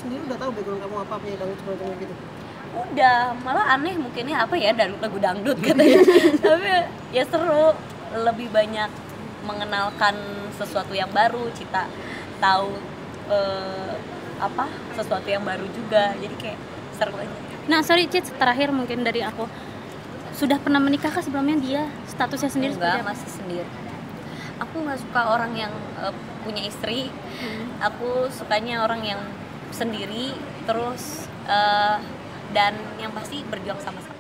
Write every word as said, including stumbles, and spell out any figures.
sendiri udah tahu background kamu apa punya dangdut semacam gitu? Udah, malah aneh mungkinnya apa ya dari lagu dangdut katanya. Tapi ya seru, lebih banyak mengenalkan sesuatu yang baru, Cita tahu eh, apa sesuatu yang baru juga, jadi kayak seru aja. Nah sorry Cit, terakhir mungkin dari aku, sudah pernah menikah kah sebelumnya dia? Statusnya sendiri Enggak, seperti apa? masih sendiri. Aku nggak suka orang yang uh, punya istri. hmm. Aku sukanya orang yang sendiri terus uh, dan yang pasti berjuang sama-sama.